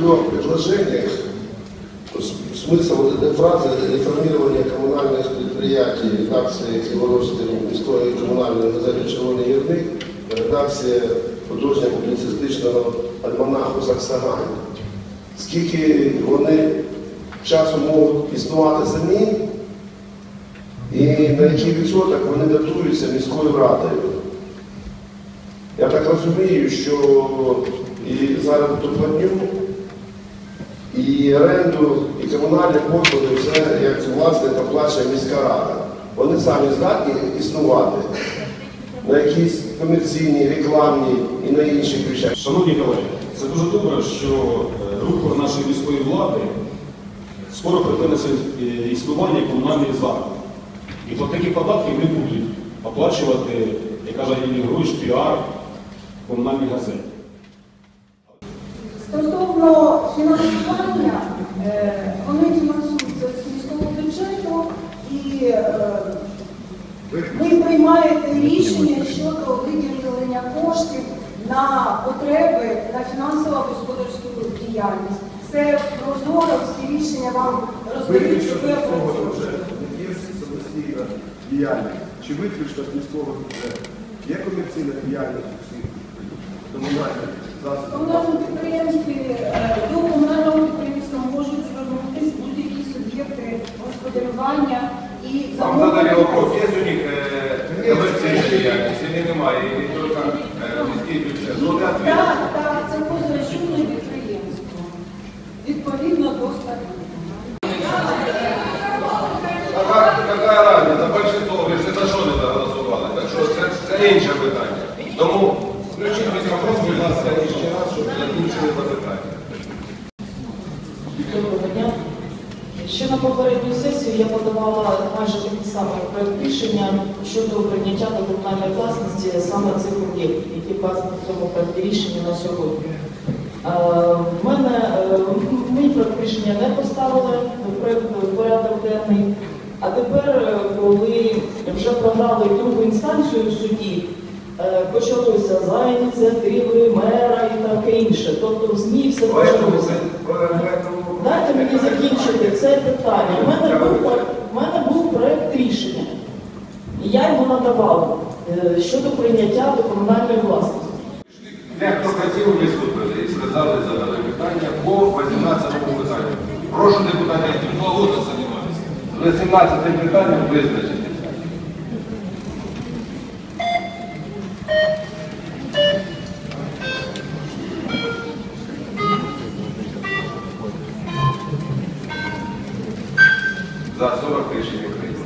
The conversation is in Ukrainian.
трех предложениях смысл вот этой фразы реформирования коммунальных предприятий, редакции Криворожської міської комунальної газети «Червоний Гірник», редакція художньо-публіцистичного альманаху «Саксагань». Скільки вони часу можуть існувати самі і на який відсоток вони датуються міською радою. Я так розумію, що і заробітну платню, і оренду, і комунальні послуги, все, як власник оплачує міська рада. Вони самі здатні існувати на якісь комерційні, рекламні і на інших речах. Шановні колеги, це дуже добре, що рупор нашої міської влади скоро припиниться існування комунальних закладів. І от такі податки не будуть оплачувати, як каже Євгеній Григорович, піар комунальних газет. Стосовно фінансування, вони фінансуються з міського бюджету, і ви приймаєте рішення щодо виділення коштів на потреби, на фінансово-господарську діяльність. Це прозоро, всі рішення вам роздають, що ви опрацюєте. Є самостійна діяльність, чи виключно з міського бюджету? Є комерційна діяльність усіх комунальних засобів? Комунальному підприємстві, до комунального підприємства можуть звернутися будь-які суб'єкти господарювання і Вам задали вопрос, є у них комерційна діяльність, чи немає, і тільки міський бюджет? Так, це позарахунне підприємство. Відповідно до статуту. Какая разница? Большинство, ви ж не за що не проголосували, так що це інше питання. Тому включіть весь вопрос, будь ласка, ще раз, щоб закінчили запитання. Доброго дня. Ще на попередню сесію я подавала майже такий самий проєкт рішення щодо прийняття до комунальної власності саме цих об'єктів, які вказані в цьому проєкті рішення на сьогодні. Мій проєкт рішення не поставили в порядок денний, а тепер, коли вже програли другу інстанцію в суді, почалося за ініціативи мера і таке інше. Тобто в ЗМІ все почалося. Дайте мені закінчити це питання. У мене був проєкт рішення, і я його надавала щодо прийняття до комунальної власності. Дехто хотів виступити і сказали, задали питання по 18-му питанню. Прошу депутатів, яким 2 роки займатися. З 18-м питанням визначитися. За 40 рішень прийнято.